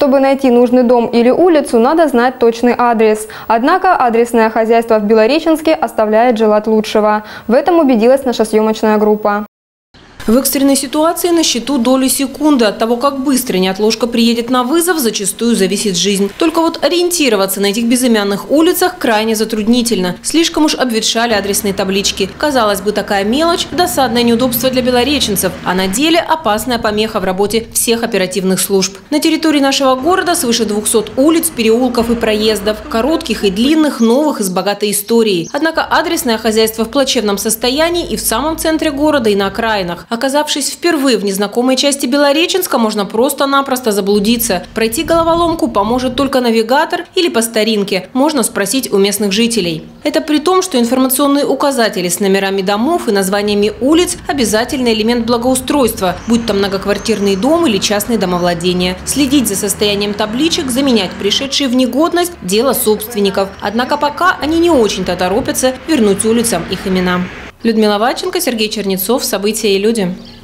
Чтобы найти нужный дом или улицу, надо знать точный адрес. Однако адресное хозяйство в Белореченске оставляет желать лучшего. В этом убедилась наша съемочная группа. В экстренной ситуации на счету доли секунды. От того, как быстро неотложка приедет на вызов, зачастую зависит жизнь. Только вот ориентироваться на этих безымянных улицах крайне затруднительно. Слишком уж обветшали адресные таблички. Казалось бы, такая мелочь – досадное неудобство для белореченцев, а на деле опасная помеха в работе всех оперативных служб. На территории нашего города свыше 200 улиц, переулков и проездов. Коротких и длинных, новых и с богатой историей. Однако адресное хозяйство в плачевном состоянии и в самом центре города, и на окраинах. Оказавшись впервые в незнакомой части Белореченска, можно просто-напросто заблудиться. Пройти головоломку поможет только навигатор или по старинке. Можно спросить у местных жителей. Это при том, что информационные указатели с номерами домов и названиями улиц – обязательный элемент благоустройства, будь то многоквартирный дом или частное домовладение. Следить за состоянием табличек, заменять пришедшие в негодность – дело собственников. Однако пока они не очень-то торопятся вернуть улицам их имена. Людмила Вадченко, Сергей Чернецов. События и люди.